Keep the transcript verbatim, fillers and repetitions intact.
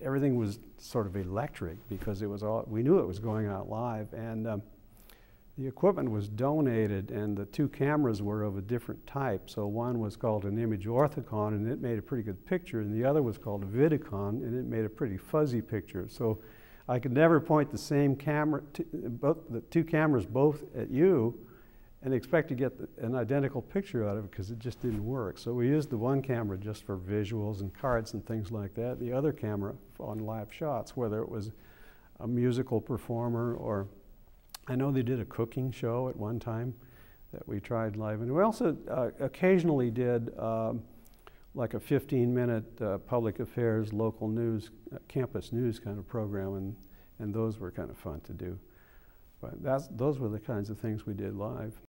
everything was sort of electric because it was all, we knew it was going out live. And um, the equipment was donated, and the two cameras were of a different type. So one was called an image orthicon, and it made a pretty good picture, and the other was called a vidicon, and it made a pretty fuzzy picture. So I could never point the same camera, to, both, the two cameras both at you, and expect to get the, an identical picture out of it, because it just didn't work. So we used the one camera just for visuals and cards and things like that, the other camera on live shots, whether it was a musical performer or, I know they did a cooking show at one time that we tried live. And we also uh, occasionally did um, like a fifteen minute uh, public affairs, local news, uh, campus news kind of program, and, and those were kind of fun to do. But that's, those were the kinds of things we did live.